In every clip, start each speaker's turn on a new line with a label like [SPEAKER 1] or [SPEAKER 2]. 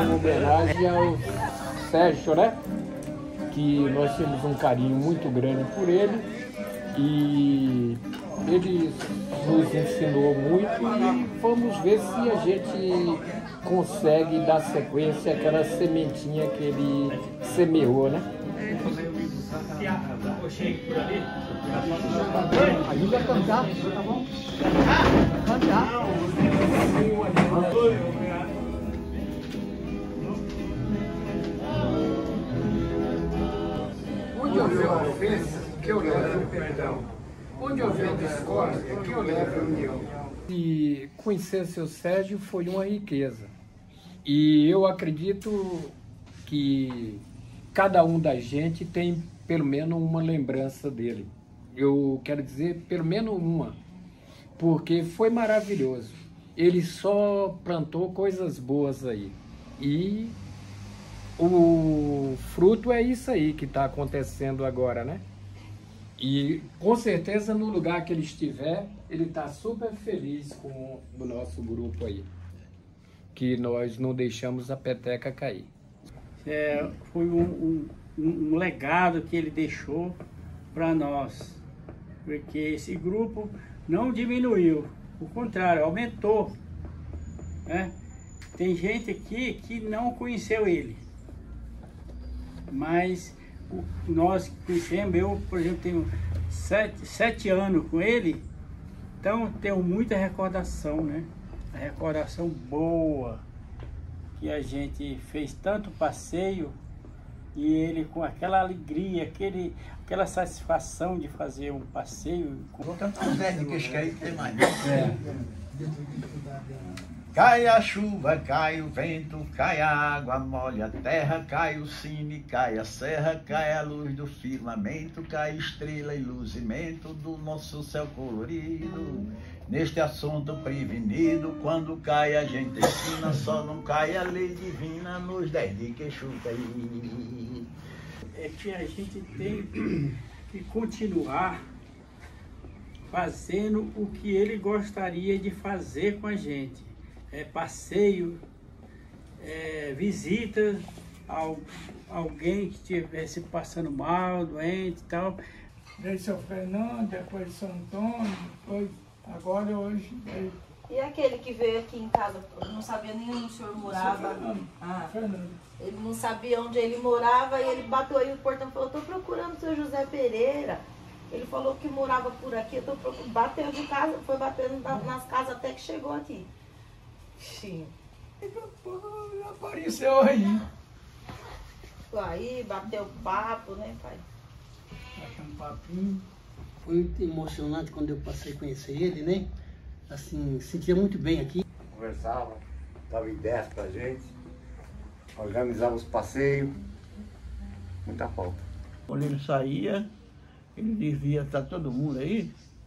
[SPEAKER 1] uma homenagem ao Sérgio, né? Que nós temos um carinho muito grande por ele e ele nos ensinou muito e vamos ver se a gente consegue dar sequência àquela sementinha que ele semeou, né?
[SPEAKER 2] Aí vai cantar, tá bom? Cantar.
[SPEAKER 1] Onde houver ofensa, que eu levo perdão. Onde houver discórdia, que eu levo união. E conhecer seu Sérgio foi uma riqueza. E eu acredito que cada um da gente tem pelo menos uma lembrança dele. Eu quero dizer, pelo menos uma, porque foi maravilhoso. Ele só plantou coisas boas aí. E o fruto é isso aí que está acontecendo agora, né? E com certeza no lugar que ele estiver, ele está super feliz com o nosso grupo aí. Que nós não deixamos a peteca cair.
[SPEAKER 3] Foi um legado que ele deixou para nós, porque esse grupo não diminuiu, o contrário, aumentou, né? Tem gente aqui que não conheceu ele, mas nós conhecemos. Eu, por exemplo, tenho 7 anos com ele, então tenho muita recordação, né? A recordação boa, que a gente fez tanto passeio e ele com aquela alegria, aquela satisfação de fazer um passeio.
[SPEAKER 4] Vou cantar um Zé de queixo que aí tem mais. Cai a chuva, cai o vento, cai a água, molha a terra, cai o cine, cai a serra, cai a luz do firmamento, cai estrela e luzimento do nosso céu colorido. Neste assunto prevenido, quando cai a gente ensina, só não cai a lei divina nos 10 de queixo cair.
[SPEAKER 3] É que a gente tem que continuar fazendo o que ele gostaria de fazer com a gente. Passeio, visitas a alguém que estivesse passando mal, doente e tal.
[SPEAKER 5] Daí seu Fernando, depois São Antônio, depois, agora hoje.
[SPEAKER 6] E aquele que veio aqui em casa, não sabia nem onde o senhor morava?
[SPEAKER 5] Fernando.
[SPEAKER 6] Ele não sabia onde ele morava e ele bateu aí o portão e falou: estou procurando o seu José Pereira. Ele falou que morava por aqui, eu tô procurando. Bateu de casa, foi batendo nas casas até que chegou aqui. Sim.
[SPEAKER 5] Apareceu aí.
[SPEAKER 6] Aí, bateu papo, né, pai?
[SPEAKER 5] Bateu um papinho.
[SPEAKER 2] Foi muito emocionante quando eu passei a conhecer ele, né? Assim, sentia muito bem aqui.
[SPEAKER 7] Conversava, dava ideias pra gente, organizava os passeios, muita falta.
[SPEAKER 4] Quando ele saía, ele dizia: tá todo mundo aí?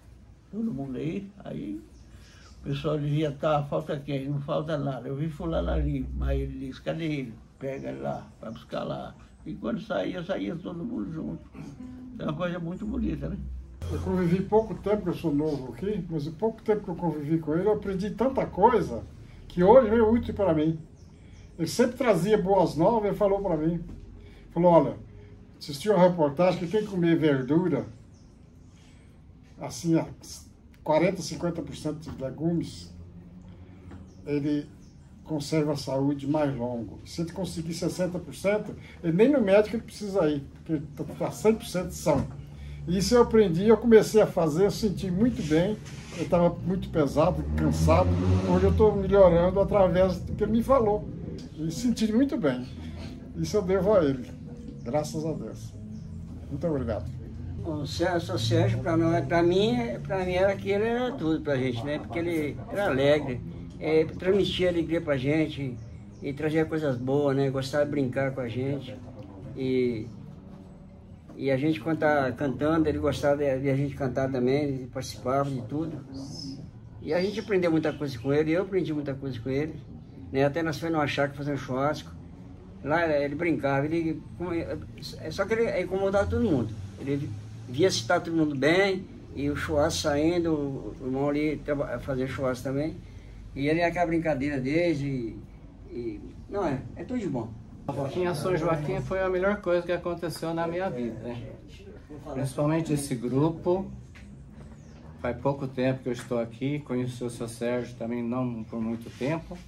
[SPEAKER 4] Aí o pessoal dizia: tá, falta quem? Não falta nada. Eu vi fulano ali, mas ele disse: cadê ele? Pega ele lá, vai buscar lá. E quando saía todo mundo junto. É uma coisa muito bonita, né?
[SPEAKER 8] Eu convivi pouco tempo, eu sou novo aqui, mas em pouco tempo que eu convivi com ele, eu aprendi tanta coisa que hoje é útil para mim. Ele sempre trazia boas novas, ele falou para mim. Falou: olha, assisti uma reportagem que tem que comer verdura, assim, 40, 50% de legumes, ele conserva a saúde mais longo. Se ele conseguir 60%, ele nem no médico ele precisa ir, porque ele está 100% são. Isso eu aprendi, eu comecei a fazer, eu senti muito bem, eu estava muito pesado, cansado, hoje eu estou melhorando através do que ele me falou, e senti muito bem. Isso eu devo a ele, graças a Deus. Muito obrigado.
[SPEAKER 2] O Sérgio, para mim era que ele era tudo pra gente, né? Porque ele era alegre, transmitia alegria pra gente e trazia coisas boas, né? Gostava de brincar com a gente. E a gente, quando tá cantando, ele gostava de a gente cantar também, ele participava de tudo. E a gente aprendeu muita coisa com ele, eu aprendi muita coisa com ele, né? Até nós fomos numa chácara fazer um churrasco. Lá ele brincava, só que ele incomodava todo mundo. Ele via se está todo mundo bem, e o churrasco saindo, o irmão ali fazia churrasco também. E ele ia aquela brincadeira dele, e Não é tudo de bom.
[SPEAKER 9] A Foquinha São Joaquim foi a melhor coisa que aconteceu na minha vida, né? Principalmente esse grupo. Faz pouco tempo que eu estou aqui, conheci o seu Sérgio também não por muito tempo,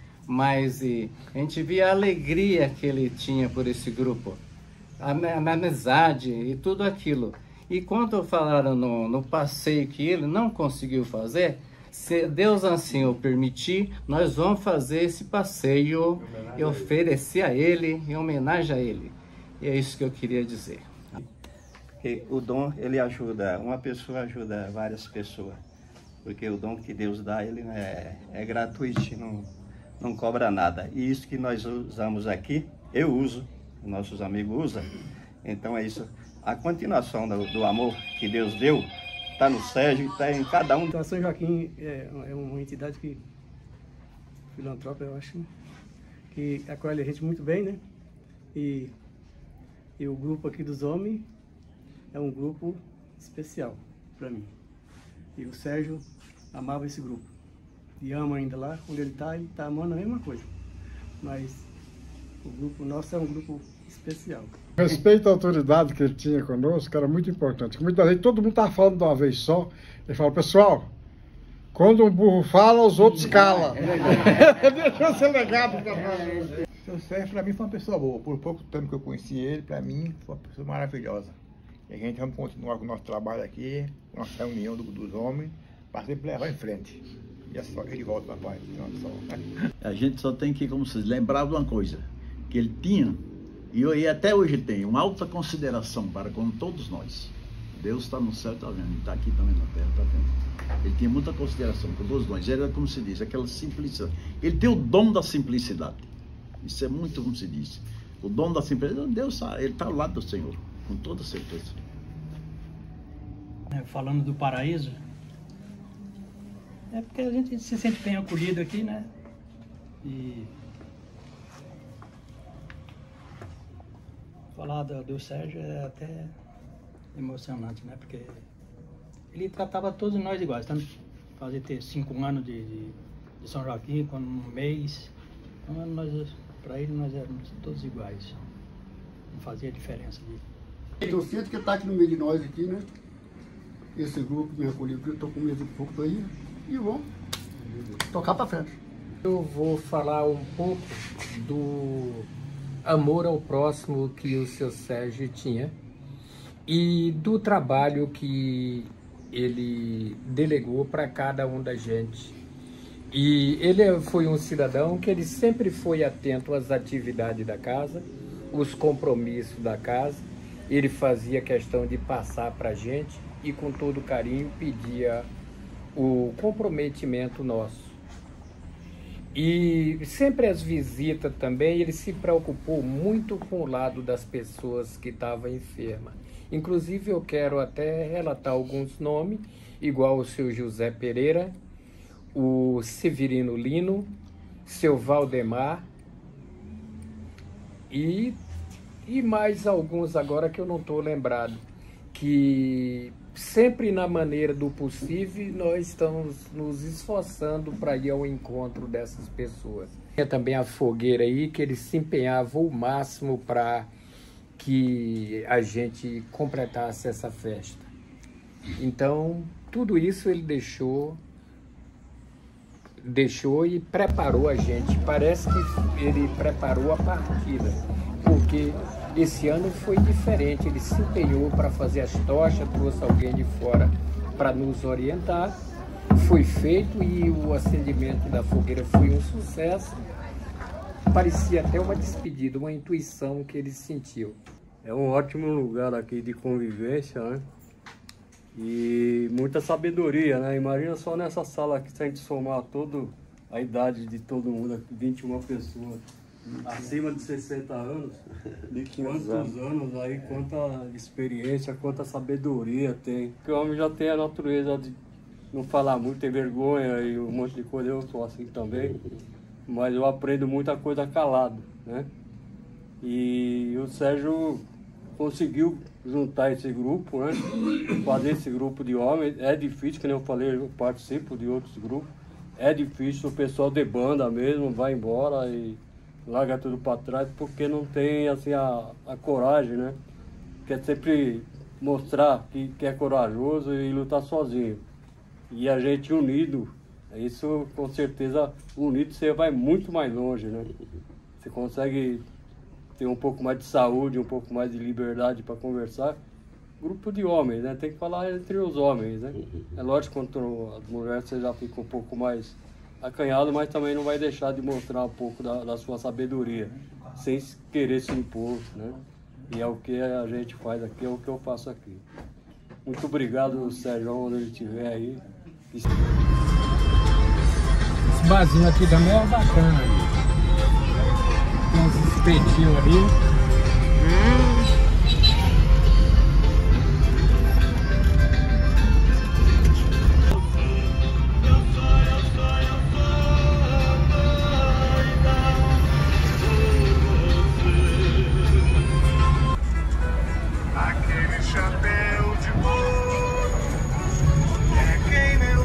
[SPEAKER 9] mas a gente via a alegria que ele tinha por esse grupo, a amizade e tudo aquilo. E quando falaram no passeio que ele não conseguiu fazer, se Deus assim o permitir, nós vamos fazer esse passeio e oferecer a ele, em homenagem a ele. E é isso que eu queria dizer.
[SPEAKER 10] Porque o dom, ele ajuda, uma pessoa ajuda várias pessoas. Porque o dom que Deus dá, ele é gratuito, não cobra nada. E isso que nós usamos aqui, eu uso, nossos amigos usam. Então é isso. A continuação do amor que Deus deu, está no Sérgio, está em cada um.
[SPEAKER 11] Então, a São Joaquim é uma entidade filantrópica, eu acho, que acolhe a gente muito bem, né? E o grupo aqui dos homens é um grupo especial para mim. E o Sérgio amava esse grupo. E ama ainda lá, onde ele está amando a mesma coisa. Mas o grupo nosso é um grupo especial.
[SPEAKER 8] Respeito à autoridade que ele tinha conosco, era muito importante. Muitas vezes todo mundo estava falando de uma vez só. Ele fala, pessoal, quando um burro fala, os outros calam. Deixou ser legado para nós.
[SPEAKER 12] O Sérgio, para mim, foi uma pessoa boa. Por pouco tempo que eu conheci ele, para mim, foi uma pessoa maravilhosa. E a gente vamos continuar com o nosso trabalho aqui, com a nossa reunião dos homens, para sempre levar em frente. E é só ele volta, papai.
[SPEAKER 4] A gente só tem que, como vocês lembrar de uma coisa, que ele tinha, e até hoje tem, uma alta consideração para com todos nós. Deus está no céu, está vendo, ele está aqui também na terra, está vendo. Ele tinha muita consideração com todos nós. Era, como se diz, aquela simplicidade. Ele tem o dom da simplicidade. Isso é muito, como se diz. O dom da simplicidade, Deus, ele está ao lado do Senhor, com toda certeza.
[SPEAKER 3] Falando do paraíso, é porque a gente se sente bem acolhido aqui, né? E falar do Sérgio é até emocionante, né? Porque ele tratava todos nós iguais, tanto fazer ter 5 anos de São Joaquim, quando um mês, então para ele nós éramos todos iguais, não fazia diferença.
[SPEAKER 13] Eu sinto que está aqui no meio de nós aqui, né? Esse grupo me acolheu, eu estou com medo de pouco aí e vamos tocar para frente.
[SPEAKER 1] Eu vou falar um pouco do amor ao próximo que o seu Sérgio tinha e do trabalho que ele delegou para cada um da gente. E ele foi um cidadão que ele sempre foi atento às atividades da casa, os compromissos da casa. Ele fazia questão de passar para a gente e com todo carinho pedia o comprometimento nosso. E sempre as visitas também, ele se preocupou muito com o lado das pessoas que estavam enfermas. Inclusive eu quero até relatar alguns nomes, igual o seu José Pereira, o Severino Lino, seu Valdemar e mais alguns agora que eu não estou lembrado, que sempre na maneira do possível nós estamos nos esforçando para ir ao encontro dessas pessoas. Tinha também a fogueira aí, que ele se empenhava o máximo para que a gente completasse essa festa. Então, tudo isso ele deixou e preparou a gente. Parece que ele preparou a partida, porque esse ano foi diferente. Ele se empenhou para fazer as tochas, trouxe alguém de fora para nos orientar. Foi feito e o acendimento da fogueira foi um sucesso. Parecia até uma despedida, uma intuição que ele sentiu.
[SPEAKER 14] É um ótimo lugar aqui de convivência, né? E muita sabedoria, né? Imagina só nessa sala aqui, se a gente somar toda a idade de todo mundo aqui, 21 pessoas, acima de 60 anos, de quantos anos aí, quanta experiência, quanta sabedoria tem. Porque o homem já tem a natureza de não falar muito, tem vergonha e um monte de coisa, eu sou assim também, mas eu aprendo muita coisa calado, né? E o Sérgio conseguiu juntar esse grupo, né? Fazer esse grupo de homens. É difícil, como eu falei, eu participo de outros grupos. É difícil, o pessoal de banda mesmo vai embora e larga tudo para trás porque não tem assim a coragem, né? Quer sempre mostrar que é corajoso e lutar sozinho. E a gente unido, isso com certeza, unido você vai muito mais longe, né? Você consegue ter um pouco mais de saúde, um pouco mais de liberdade para conversar. Grupo de homens, né? Tem que falar entre os homens, né? É lógico que contra as mulheres você já fica um pouco mais acanhado, mas também não vai deixar de mostrar um pouco da sua sabedoria, sem querer se impor, né? E é o que a gente faz aqui, é o que eu faço aqui. Muito obrigado, Sérgio, onde ele estiver aí.
[SPEAKER 1] Esse barzinho aqui também é bacana. Tem uns espetinhos ali.
[SPEAKER 15] Aquele chapéu de couro é quem meu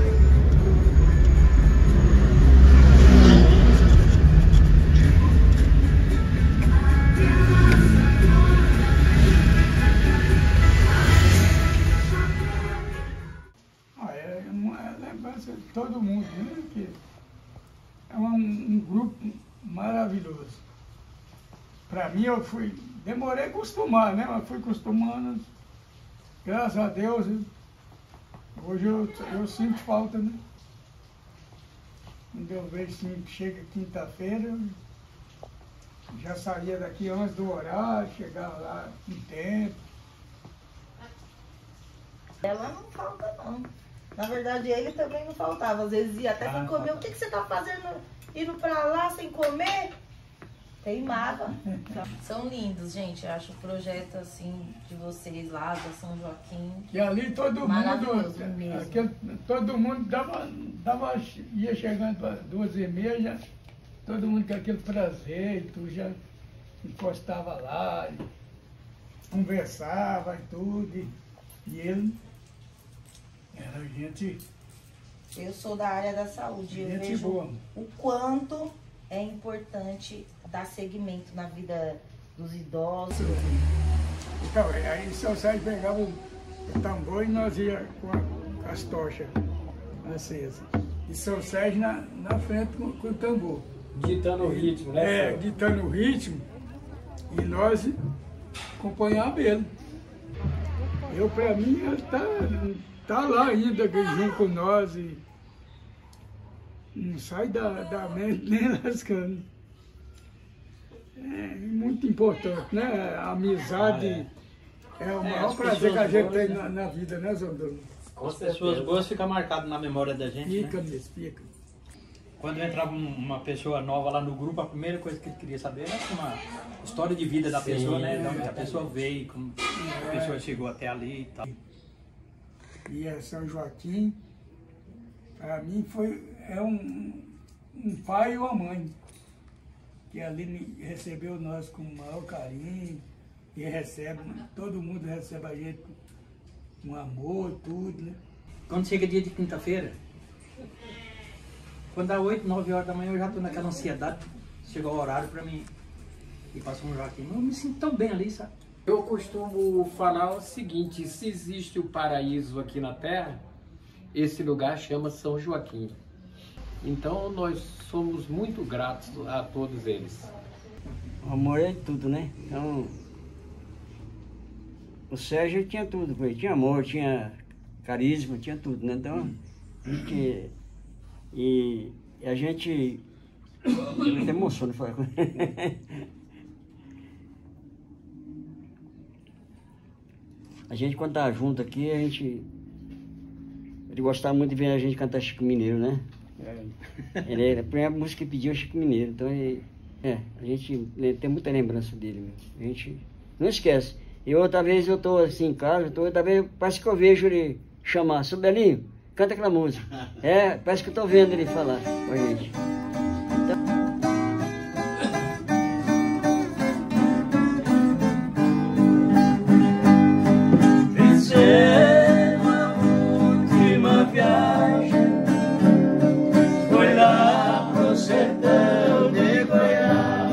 [SPEAKER 5] É uma lembrança de todo mundo, né? Que é um grupo maravilhoso. Para mim, demorei a acostumar, né? Mas fui acostumando, graças a Deus. Hoje eu sinto falta, né? Quando eu vejo assim, que chega quinta-feira, já saía daqui antes do horário, chegava lá em tempo.
[SPEAKER 6] Ela não falta, não. Na verdade, ele também não faltava. Às vezes ia até sem comer. O que você tá fazendo indo pra lá sem comer? Teimava. São lindos, gente. Eu acho o projeto, assim, de vocês lá, da São Joaquim.
[SPEAKER 5] E ali todo mundo ia chegando para 2h30, já, todo mundo com aquele prazer, e tu já encostava lá, e conversava e tudo. E ele era gente.
[SPEAKER 6] Eu sou da área da saúde. Eu vejo
[SPEAKER 5] boa.
[SPEAKER 6] O quanto é importante dar seguimento na vida dos idosos.
[SPEAKER 5] Então, aí o seu Sérgio pegava o tambor e nós ia com as tochas acesas. E seu Sérgio na frente com o tambor.
[SPEAKER 1] Ditando o ritmo, né?
[SPEAKER 5] É, ditando o ritmo. E nós acompanhava ele. Pra mim, ele tá lá ainda, junto com nós. E não sai da mente nem lascando. É muito importante, né? A amizade é o maior prazer que a gente tem na vida, né, Zondano?
[SPEAKER 16] As pessoas boas ficam marcadas na memória da gente.
[SPEAKER 5] Fica, né? Fica.
[SPEAKER 16] Quando entrava uma pessoa nova lá no grupo, a primeira coisa que ele queria saber era uma história de vida da pessoa, né? De onde a pessoa veio, como a pessoa chegou até ali e tal.
[SPEAKER 5] E a São Joaquim, para mim, é um pai e uma mãe, que ali recebeu nós com o maior carinho, e todo mundo recebe a gente com amor e tudo, né?
[SPEAKER 16] Quando chega dia de quinta-feira, quando dá 8, 9 horas da manhã, eu já estou naquela ansiedade, chegou o horário para mim ir para São Joaquim. Eu me sinto tão bem ali, sabe?
[SPEAKER 1] Eu costumo falar o seguinte: se existe o paraíso aqui na Terra, esse lugar chama São Joaquim. Então nós somos muito gratos a todos eles.
[SPEAKER 2] O amor é tudo, né? Então, o Sérgio tinha tudo, tinha amor, tinha carisma, tinha tudo, né? Então, e a gente até emociona falar com ele. A gente, quando tá junto aqui, ele gostava muito de ver a gente cantar Chico Mineiro, né? A primeira música que pediu é Chico Mineiro, então a gente tem muita lembrança dele mesmo. A gente não esquece. E outra vez eu tô assim em casa, outra vez parece que eu vejo ele chamar: seu Belinho, canta aquela música. Parece que eu tô vendo ele falar com a gente.
[SPEAKER 15] Foi lá pro sertão de Goiás.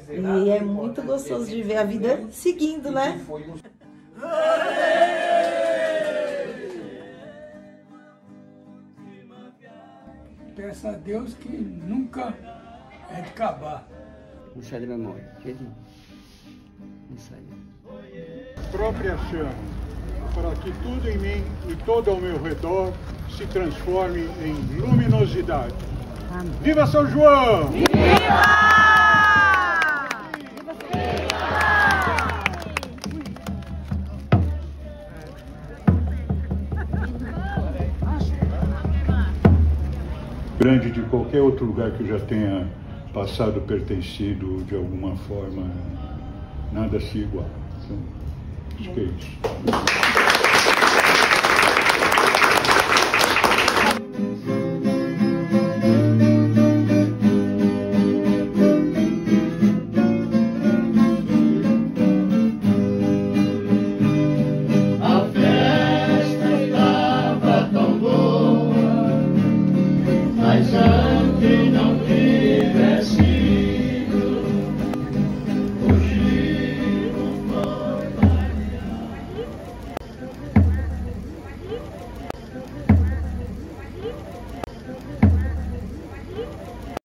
[SPEAKER 6] E é muito gostoso de ver a vida seguindo, né?
[SPEAKER 5] Peço a Deus que nunca é de acabar.
[SPEAKER 2] Não sai da memória. Não sai.
[SPEAKER 17] Própria chama, para que tudo em mim e todo ao meu redor se transforme em luminosidade. Amém. Viva São João! Viva! Grande de qualquer outro lugar que eu já tenha passado, pertencido de alguma forma, nada se iguala. Então, acho que é isso.